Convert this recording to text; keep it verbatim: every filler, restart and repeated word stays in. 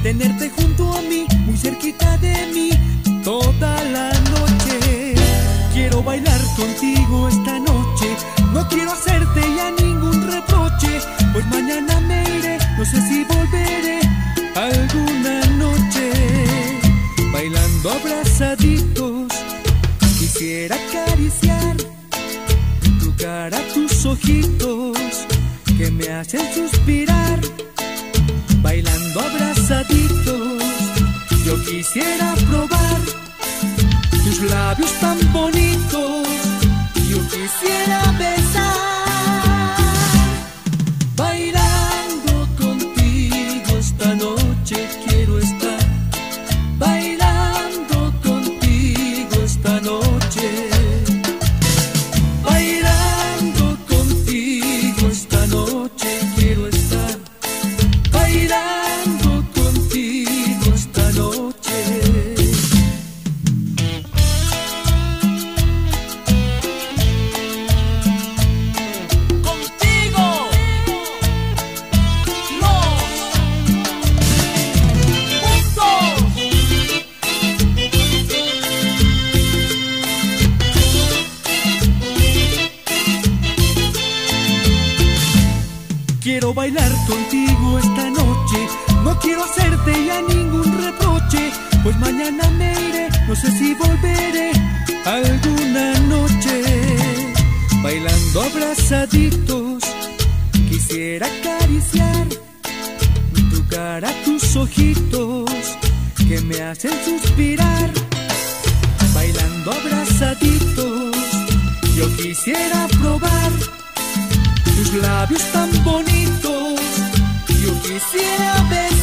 tenerte junto a mí, muy cerquita de mí, toda la noche. Quiero bailar contigo esta noche, no quiero hacerte ya ningún reproche, pues mañana me iré, no sé si volveré alguna noche. Bailando abrazaditos, quisiera acariciar tu cara, tus ojitos que me hacen suspirar. Bailando abrazaditos, yo quisiera probar tus labios tan bonitos, yo quisiera besar. Bailando contigo esta noche quiero estar, bailando contigo esta noche, bailando contigo esta noche quiero estar, bailando contigo esta noche. Contigo los juntos. Quiero bailar contigo esta noche, no quiero hacerte ya ningún reproche, pues mañana me iré, no sé si volveré alguna noche. Bailando abrazaditos, quisiera acariciar tu cara, tus ojitos que me hacen suspirar. Bailando abrazaditos, yo quisiera probar tus labios tan bonitos, yo quisiera besar.